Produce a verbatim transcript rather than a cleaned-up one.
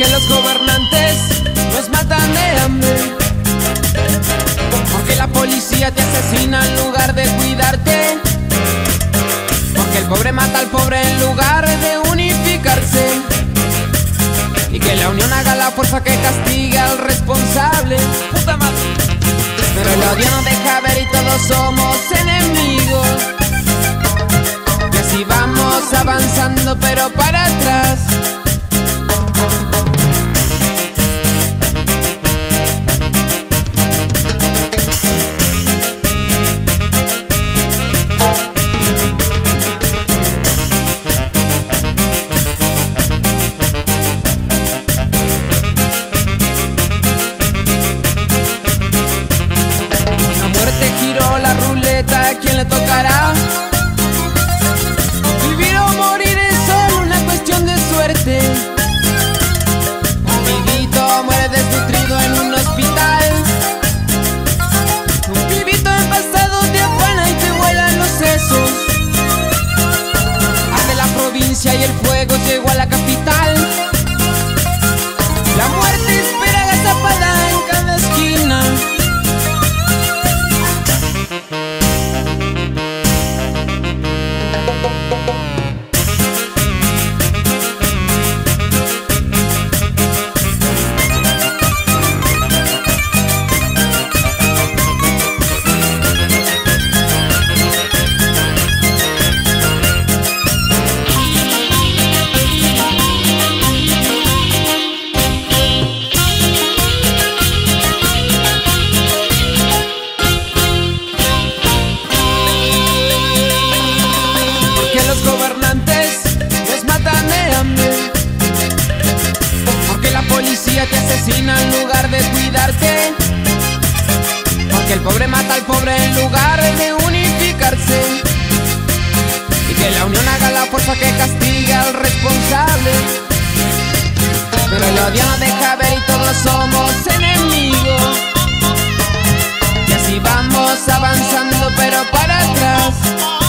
Porque los gobernantes nos matan de hambre, porque la policía te asesina en lugar de cuidarte, porque el pobre mata al pobre en lugar de unificarse, y que la unión haga la fuerza que castigue al responsable. Puta madre. Pero el odio no deja ver y todos somos enemigos, y así vamos avanzando pero para atrás. Giró la ruleta, ¿a quién le tocará? Vivir o morir es solo una cuestión de suerte. Un pibito muere desnutrido en un hospital, un pibito envasado te afana y te vuelan los sesos. Arde la provincia y el fuego llegó a la capital. La muerte espera agazapada en cada esquina. Los gobernantes nos matan de hambre, porque la policía te asesina en lugar de cuidarte, porque el pobre mata al pobre en lugar de unificarse, y que la unión haga la fuerza que castigue al responsable. Pero el odio no deja ver y todos somos enemigos, y así vamos avanzando pero para atrás.